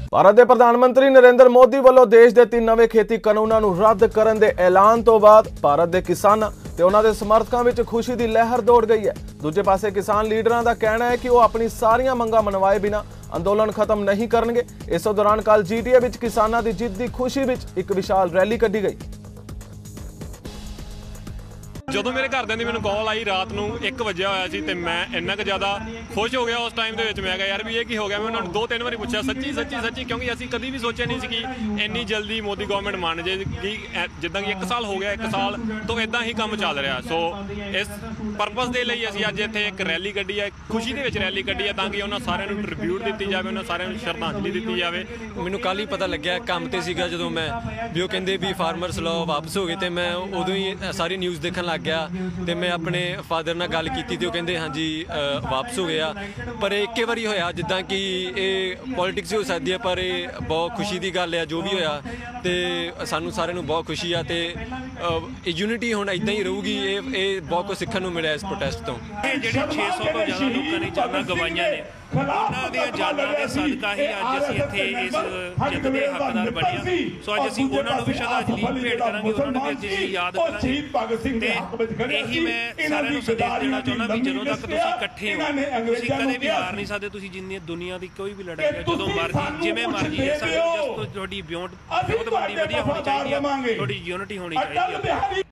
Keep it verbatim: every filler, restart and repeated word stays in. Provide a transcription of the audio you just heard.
ਭਾਰਤ ਦੇ ਪ੍ਰਧਾਨ ਮੰਤਰੀ ਨਰਿੰਦਰ ਮੋਦੀ ਵੱਲੋਂ ਦੇਸ਼ ਦੇ ਤਿੰਨ ਨਵੇਂ ਖੇਤੀ ਕਾਨੂੰਨਾਂ ਨੂੰ ਰੱਦ ਕਰਨ ਦੇ ਐਲਾਨ ਤੋਂ ਬਾਅਦ ਭਾਰਤ ਦੇ ਕਿਸਾਨਾਂ ਤੇ ਉਹਨਾਂ ਦੇ ਸਮਰਥਕਾਂ ਵਿੱਚ ਖੁਸ਼ੀ ਦੀ ਲਹਿਰ ਦੌੜ ਗਈ ਹੈ। ਦੂਜੇ ਪਾਸੇ ਕਿਸਾਨ ਲੀਡਰਾਂ ਦਾ ਕਹਿਣਾ ਹੈ ਕਿ ਉਹ ਆਪਣੀ ਸਾਰੀਆਂ ਮੰਗਾਂ ਮਨਵਾਏ ਬਿਨਾਂ ਅੰਦੋਲਨ ਖਤਮ ਨਹੀਂ ਕਰਨਗੇ। ਇਸ ਦੌਰਾਨ ਕੱਲ ਜੀਟੀਏ ਵਿੱਚ ਕਿਸਾਨਾਂ ਦੀ ਜਿੱਤ ਦੀ ਖੁਸ਼ੀ ਵਿੱਚ ਇੱਕ ਵਿਸ਼ਾਲ ਰੈਲੀ ਕੱਢੀ ਗਈ। ਜਦੋਂ ਮੇਰੇ ਘਰਦਿਆਂ ਦੀ ਮੈਨੂੰ ਕਾਲ ਆਈ ਰਾਤ ਨੂੰ ਇੱਕ ਵਜਿਆ ਹੋਇਆ ਸੀ ਤੇ ਮੈਂ ਇੰਨਾ ਕੁ ਜ਼ਿਆਦਾ ਖੁਸ਼ ਹੋ ਗਿਆ ਉਸ ਟਾਈਮ ਦੇ ਵਿੱਚ। ਮੈਂ ਕਿਹਾ ਯਾਰ ਵੀ ਇਹ ਕੀ ਹੋ ਗਿਆ। ਮੈਂ ਉਹਨਾਂ ਨੂੰ ਦੋ ਤਿੰਨ ਵਾਰੀ ਪੁੱਛਿਆ ਸੱਚੀ ਸੱਚੀ ਸੱਚੀ, ਕਿਉਂਕਿ ਅਸੀਂ ਕਦੀ ਵੀ ਸੋਚਿਆ ਨਹੀਂ ਸੀ ਕਿ ਇੰਨੀ ਜਲਦੀ ਮੋਦੀ ਗਵਰਨਮੈਂਟ ਮੰਨ ਜਾਏਗੀ। ਜਿੱਦਾਂ ਕਿ ਇੱਕ ਸਾਲ ਹੋ ਗਿਆ, ਇੱਕ ਸਾਲ ਤੋਂ ਇੱਦਾਂ ਹੀ ਕੰਮ ਚੱਲ ਰਿਹਾ। ਸੋ ਇਸ ਪਰਪਸ ਦੇ ਲਈ ਅਸੀਂ ਅੱਜ ਇੱਥੇ ਇੱਕ ਰੈਲੀ ਕੱਢੀ ਹੈ, ਖੁਸ਼ੀ ਦੇ ਵਿੱਚ ਰੈਲੀ ਕੱਢੀ ਹੈ, ਤਾਂ ਕਿ ਉਹਨਾਂ ਸਾਰਿਆਂ ਨੂੰ ਟ੍ਰਿਬਿਊਟ ਦਿੱਤੀ ਜਾਵੇ, ਉਹਨਾਂ ਸਾਰਿਆਂ ਨੂੰ ਸ਼ਰਧਾਂਜਲੀ ਦਿੱਤੀ ਜਾਵੇ। ਮੈਨੂੰ ਕੱਲ੍ਹ ਹੀ ਪਤਾ ਲੱਗਿਆ, ਕੰਮ ਤੇ ਸੀਗਾ ਜਦੋਂ ਮੈਂ, ਵੀ ਉਹ ਕਹਿੰਦੇ ਵੀ ਫਾਰਮਰਸ ਲਾਅ ਵਾਪਸ ਹੋ ਗਏ, ਤੇ ਮੈਂ ਉਦੋਂ ਹੀ ਸਾਰੀ ਨਿਊਜ਼ ਦੇਖਣ ਲੱਗ ਗਿਆ ਤੇ ਮੈਂ ਆਪਣੇ ਫਾਦਰ ਨਾਲ ਗੱਲ ਕੀਤੀ ਤੇ ਉਹ ਕਹਿੰਦੇ ਹਾਂਜੀ ਵਾਪਸ ਹੋ ਗਿਆ। ਪਰ ਇੱਕੇ ਵਾਰੀ ਹੋਇਆ ਜਿੱਦਾਂ ਕਿ ਇਹ ਪੋਲੀਟਿਕਸ ਹੋ ਸਕਦੀ ਹੈ, ਪਰ ਇਹ ਬਹੁਤ ਖੁਸ਼ੀ ਦੀ ਗੱਲ ਆ ਜੋ ਵੀ ਹੋਇਆ, ਤੇ ਸਾਨੂੰ ਸਾਰਿਆਂ ਨੂੰ ਬਹੁਤ ਖੁਸ਼ੀ ਆ ਤੇ ਯੂਨਿਟੀ ਹੁਣ ਇੱਦਾਂ ਹੀ ਰਹੂਗੀ। ਇਹ ਇਹ ਬਹੁਤ ਕੁਝ ਸਿੱਖਣ ਨੂੰ ਮਿਲਿਆ ਇਸ ਪ੍ਰੋਟੈਸਟ ਤੋਂ। ਇਹ ਜਿਹੜੇ ਛੇ ਸੌ ਤੋਂ ਜ਼ਿਆਦਾ ਲੋਕਾਂ ਨੇ ਜਾਨਾਂ ਗਵਾਈਆਂ ਨੇ, ਉਹਨਾਂ ਦੀਆਂ ਜਾਨਾਂ ਦੇ ਸਦਕਾ ਹੀ ਅੱਜ ਅਸੀਂ ਇੱਥੇ ਇਸ ਜਿੱਤ ਦੇ ਹੱਕਦਾਰ ਬਣੇ ਹਾਂ। ਸੋ ਅੱਜ ਅਸੀਂ ਉਹਨਾਂ ਨੂੰ ਵੀ ਸ਼ਰਧਾਂਜਲੀ ਭੇਟ ਕਰਾਂਗੇ, ਉਹਨਾਂ ਨੂੰ ਵੀ ਅੱਜ ਯਾਦ ਕਰਾਂਗੇ। ਤੇ ਇਹੀ ਮੈਂ ਸਾਰਿਆਂ ਨੂੰ ਸੰਦੇਸ਼ ਦੇਣਾ ਚਾਹੁੰਦਾ ਵੀ ਜਦੋਂ ਤੱਕ ਤੁਸੀਂ ਇਕੱਠੇ ਹੋ, ਤੁਸੀਂ ਕਦੇ ਵੀ ਹਾਰ ਨਹੀਂ ਸਕਦੇ। ਤੁਸੀਂ ਜਿੰਨੀ ਦੁਨੀਆ ਦੀ ਕੋਈ ਵੀ ਲੜਾਈ ਹੈ, ਜਦੋਂ ਮਰਜ਼ੀ ਜਿਵੇਂ ਮਰਜ਼ੀ ਹੈ, ਸਾਨੂੰ ਤੁਹਾਡੀ ਬਿਉਂਟ ਬਹੁਤ ਵੱਡੀ ਵਧੀਆ ਹੋਣੀ ਚਾਹੀਦੀ ਹੈ, ਤੁਹਾਡੀ ਯੂਨਿਟੀ ਹੋਣੀ ਚਾਹੀਦੀ ਹੈ।